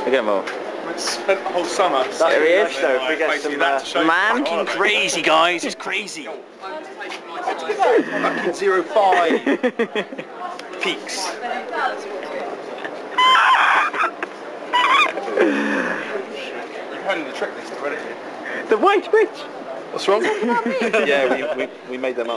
Look at him all. I spent the whole summer. There he is, though. If we get some man. Fucking crazy, guys. It's crazy. Fucking 0.5 peaks. You've heard of the trick list already. The white witch. What's wrong? Yeah, we made them up.